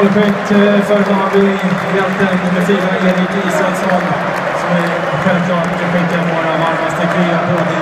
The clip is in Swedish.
målskytt för Hammarby, hjälten nummer 4, Erik Isaksson, som är självklart skickar våra varmaste krya på det.